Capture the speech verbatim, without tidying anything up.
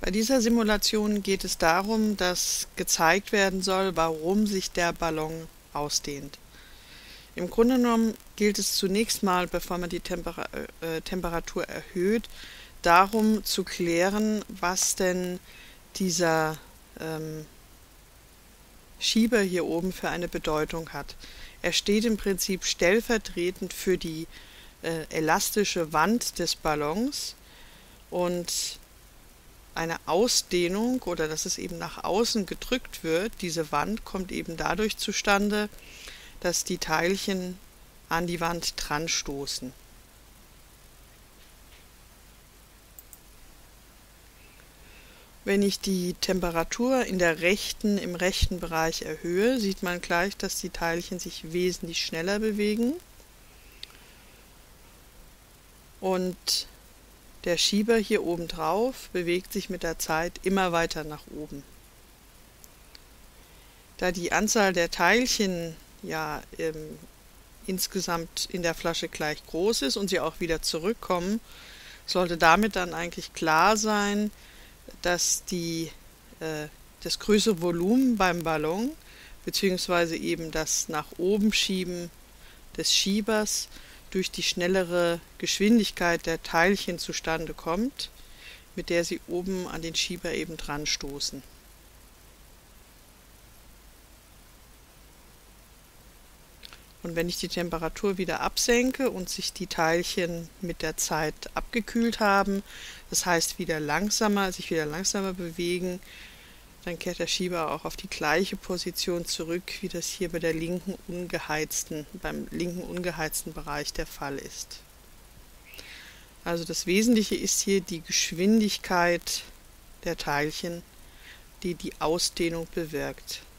Bei dieser Simulation geht es darum, dass gezeigt werden soll, warum sich der Ballon ausdehnt. Im Grunde genommen gilt es zunächst mal, bevor man die Tempera äh, Temperatur erhöht, darum zu klären, was denn dieser ähm, Schieber hier oben für eine Bedeutung hat. Er steht im Prinzip stellvertretend für die äh, elastische Wand des Ballons, und eine Ausdehnung oder dass es eben nach außen gedrückt wird, diese Wand kommt eben dadurch zustande, dass die Teilchen an die Wand dran stoßen. Wenn ich die Temperatur in der rechten, im rechten Bereich erhöhe, sieht man gleich, dass die Teilchen sich wesentlich schneller bewegen und der Schieber hier oben drauf bewegt sich mit der Zeit immer weiter nach oben. Da die Anzahl der Teilchen ja ähm, insgesamt in der Flasche gleich groß ist und sie auch wieder zurückkommen, sollte damit dann eigentlich klar sein, dass die, äh, das größere Volumen beim Ballon bzw. eben das nach oben Schieben des Schiebers durch die schnellere Geschwindigkeit der Teilchen zustande kommt, mit der sie oben an den Schieber eben dran stoßen. Und wenn ich die Temperatur wieder absenke und sich die Teilchen mit der Zeit abgekühlt haben, das heißt wieder langsamer, sich wieder langsamer bewegen, dann kehrt der Schieber auch auf die gleiche Position zurück, wie das hier bei der linken ungeheizten, beim linken ungeheizten Bereich der Fall ist. Also das Wesentliche ist hier die Geschwindigkeit der Teilchen, die die Ausdehnung bewirkt.